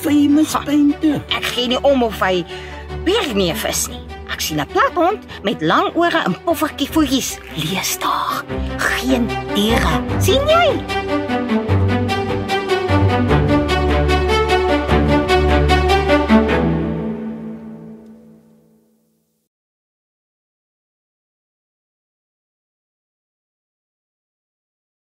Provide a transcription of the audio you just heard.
famous tuin toe. Ek gee nie om of hy beerneef is nie. Ek sien 'n plathond met lang ore en poffertjie voetjies. Lees daar. Geen diere. sien jy?